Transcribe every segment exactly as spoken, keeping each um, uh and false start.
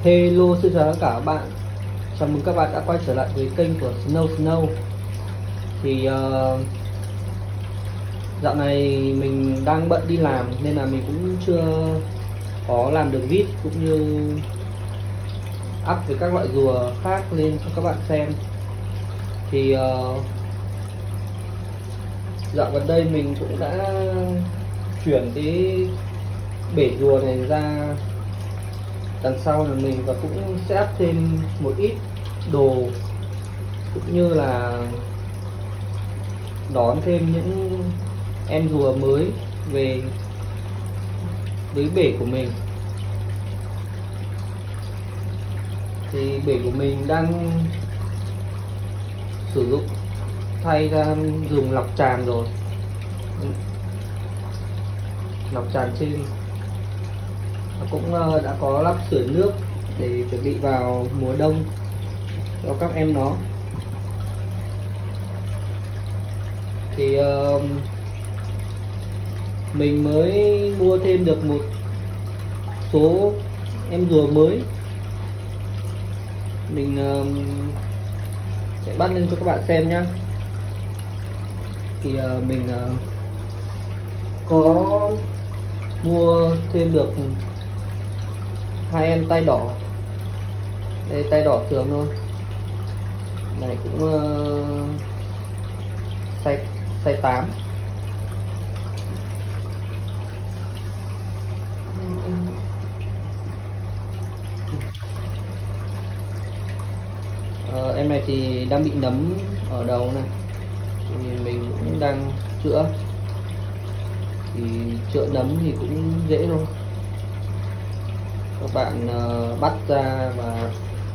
Hello, xin chào tất cả các bạn. Chào mừng các bạn đã quay trở lại với kênh của Snow Snow. Thì uh, dạo này mình đang bận đi làm nên là mình cũng chưa có làm được vid cũng như up với các loại rùa khác lên cho các bạn xem. Thì uh, dạo gần đây mình cũng đã chuyển cái bể rùa này ra đằng sau là mình, và cũng set thêm một ít đồ cũng như là đón thêm những em rùa mới về với bể của mình. Thì bể của mình đang sử dụng thay ra dùng lọc tràn rồi, lọc tràn trên, cũng đã có lắp sưởi nước để chuẩn bị vào mùa đông cho các em nó. Thì uh, mình mới mua thêm được một số em rùa mới, mình uh, sẽ bắt lên cho các bạn xem nhé. Thì uh, mình uh, có mua thêm được hai em tai đỏ. Đây, tai đỏ thường thôi, này cũng uh, size size tám. Uh, em này thì đang bị nấm ở đầu này, thì mình cũng đang chữa. Thì chữa nấm thì cũng dễ thôi, các bạn uh, bắt ra và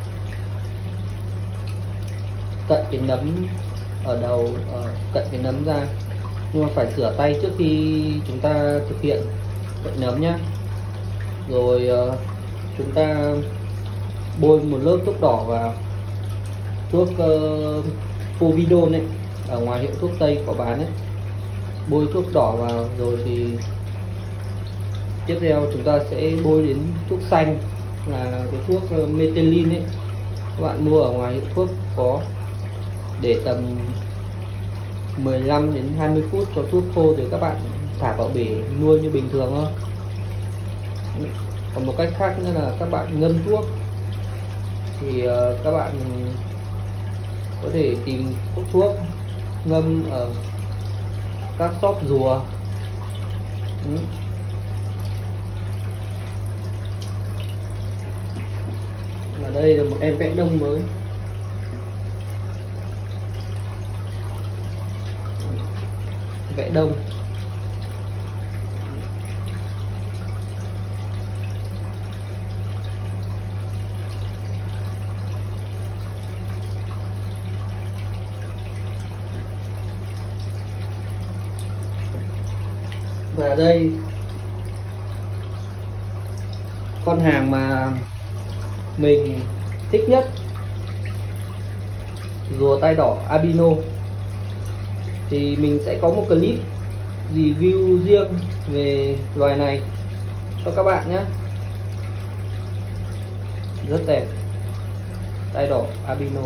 cận cái nấm ở đầu, uh, cận cái nấm ra, nhưng mà phải rửa tay trước khi chúng ta thực hiện cận nấm nhé. Rồi uh, chúng ta bôi một lớp thuốc đỏ vào, thuốc uh, povidone ấy, ở ngoài hiệu thuốc tây có bán ấy, bôi thuốc đỏ vào. Rồi thì tiếp theo chúng ta sẽ bôi đến thuốc xanh, là cái thuốc methelin ấy, các bạn mua ở ngoài hiệu thuốc có, để tầm mười lăm đến hai mươi phút cho thuốc khô để các bạn thả vào bể nuôi như bình thường thôi. Còn một cách khác nữa là các bạn ngâm thuốc, thì uh, các bạn có thể tìm thuốc thuốc ngâm ở các shop rùa. Ừ. Và đây là một em vẽ đông mới. Vẽ đông. Và đây, con hàng mà mình thích nhất, rùa tai đỏ albino, thì mình sẽ có một clip review riêng về loài này cho các bạn nhé. Rất đẹp, tai đỏ albino,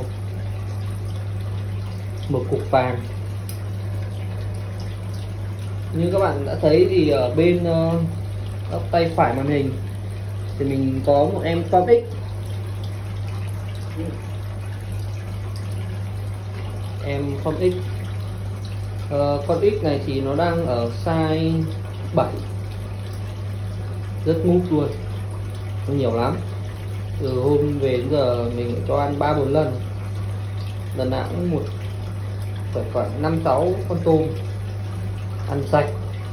một cục vàng. Như các bạn đã thấy thì ở bên uh, góc tay phải màn hình thì mình có một em Form X. Em Form X, uh, con X này thì nó đang ở size bảy, rất mút luôn, nó nhiều lắm. Từ hôm về đến giờ mình cho ăn ba bốn lần, lần nào cũng một phải khoảng năm sáu con tôm ăn sạch.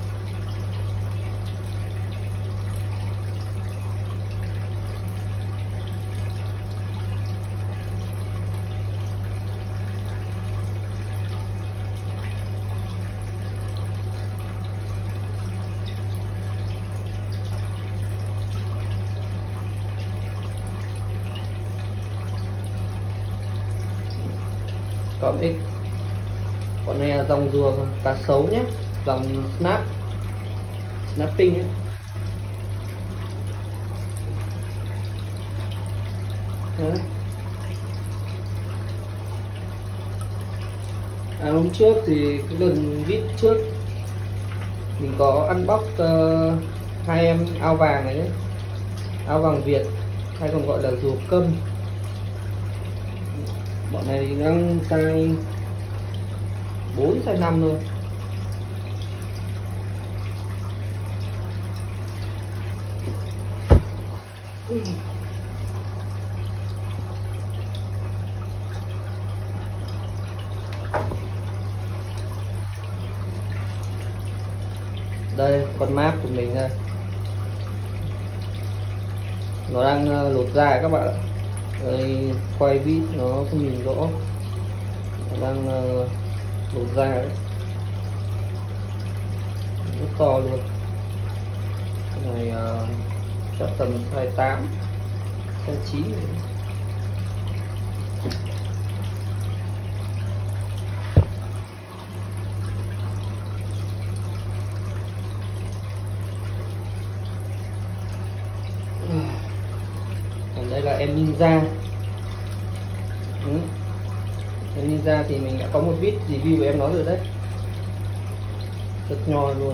Còn X, con này là dòng rùa cá sấu nhé, dòng snap snapping ấy. Đấy. À, hôm trước thì cái lần vít trước mình có unbox uh, hai em ao vàng này đấy, ao vàng Việt hay còn gọi là rùa câm. Bọn này đang size bốn size năm thôi. Đây con map của mình đây, nó đang uh, lột ra các bạn ạ. Đây, quay vít nó không nhìn rõ, nó đang uh, lột ra đấy, rất to luôn. Cái này uh, chắc tầm size tám size chín. Còn đây là em Ninja. Ừ. Em Ninja thì mình đã có một vít review của em nó rồi đấy, rất nhoi luôn.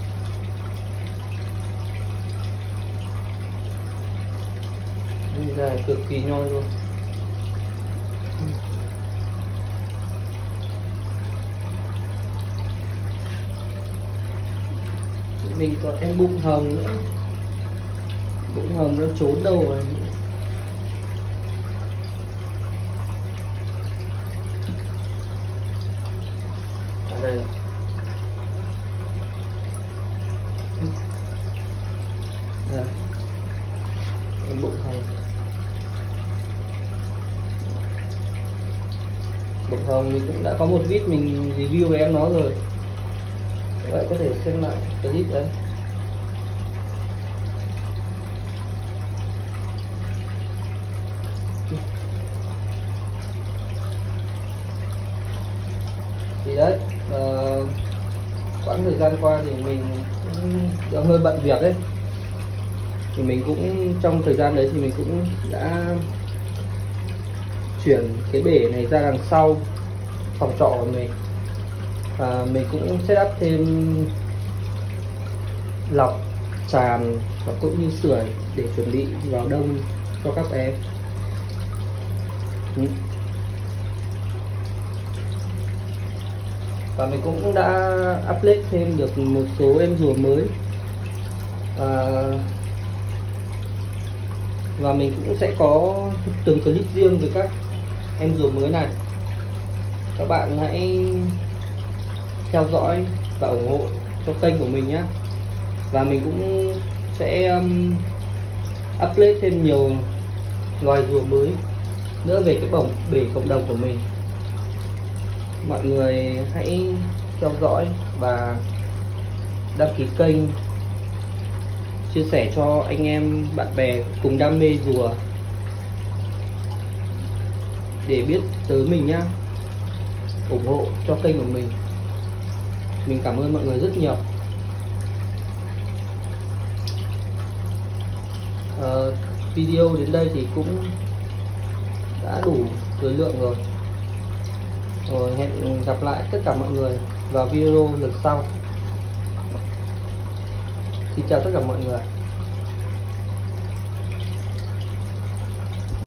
Ninja cực kỳ nhoi luôn. Mình có em bụng hồng nữa, bụng hồng nó trốn đâu rồi. Ở đây đây, em bụng hồng. Bụng hồng mình cũng đã có một vít mình review về em nó rồi, các bạn có thể xem lại clip đấy. Thì đấy, uh, quãng thời gian qua thì mình cũng hơi bận việc đấy, thì mình cũng trong thời gian đấy thì mình cũng đã chuyển cái bể này ra đằng sau phòng trọ của mình, và mình cũng set up thêm lọc tràn và cũng như sưởi để chuẩn bị vào đông cho các em. Ừ. Và mình cũng đã upload thêm được một số em rùa mới, à, và mình cũng sẽ có từng clip riêng về các em rùa mới này. Các bạn hãy theo dõi và ủng hộ cho kênh của mình nhé. Và mình cũng sẽ um, upload thêm nhiều loài rùa mới nữa về cái bồng bể cộng đồng của mình. Mọi người hãy theo dõi và đăng ký kênh, chia sẻ cho anh em bạn bè cùng đam mê rùa để biết tới mình nhá, ủng hộ cho kênh của mình. Mình cảm ơn mọi người rất nhiều. À, video đến đây thì cũng đã đủ thời lượng rồi. Rồi hẹn gặp lại tất cả mọi người vào video lần sau. Xin chào tất cả mọi người.